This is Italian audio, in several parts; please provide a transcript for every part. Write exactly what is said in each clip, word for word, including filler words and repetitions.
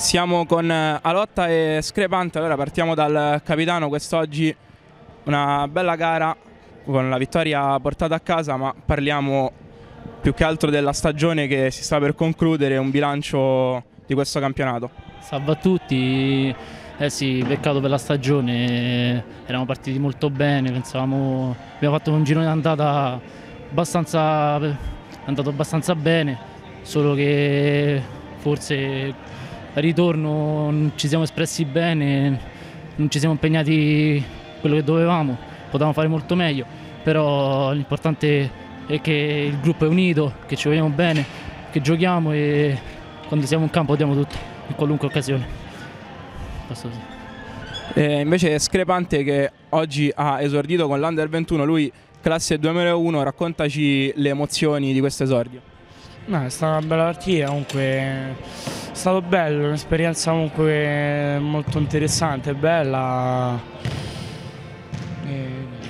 Siamo con Alotta e Screpante, allora partiamo dal capitano. Quest'oggi una bella gara con la vittoria portata a casa, ma parliamo più che altro della stagione che si sta per concludere, un bilancio di questo campionato. Salve a tutti, eh sì, peccato per la stagione, eravamo partiti molto bene, pensavamo, abbiamo fatto un girone d'andata abbastanza, è andato abbastanza bene, solo che forse al ritorno non ci siamo espressi bene, non ci siamo impegnati quello che dovevamo, potevamo fare molto meglio, però l'importante è che il gruppo è unito, che ci vogliamo bene, che giochiamo e quando siamo in campo diamo tutto, in qualunque occasione. E invece Screpante, che oggi ha esordito con l'Under ventuno, lui classe duemilauno, raccontaci le emozioni di questo esordio. No, è stata una bella partita, comunque è stato bello, un'esperienza comunque molto interessante, bella. E...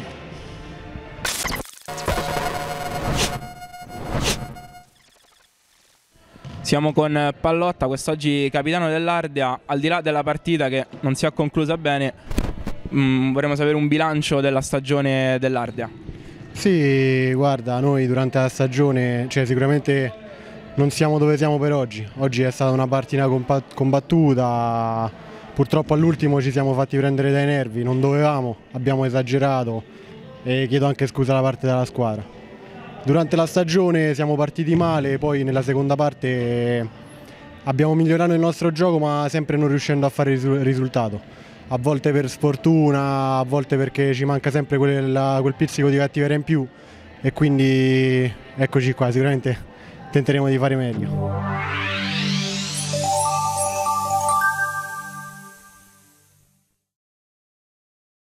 Siamo con Pallotta, quest'oggi capitano dell'Ardea. Al di là della partita che non si è conclusa bene, mh, vorremmo sapere un bilancio della stagione dell'Ardea. Sì, guarda, noi durante la stagione, cioè sicuramente non siamo dove siamo per oggi. Oggi è stata una partita combattuta, purtroppo all'ultimo ci siamo fatti prendere dai nervi, non dovevamo, abbiamo esagerato e chiedo anche scusa da parte della squadra. Durante la stagione siamo partiti male, poi nella seconda parte abbiamo migliorato il nostro gioco, ma sempre non riuscendo a fare il risultato. A volte per sfortuna, a volte perché ci manca sempre quel, quel pizzico di cattiveria in più, e quindi eccoci qua, sicuramente tenteremo di fare meglio.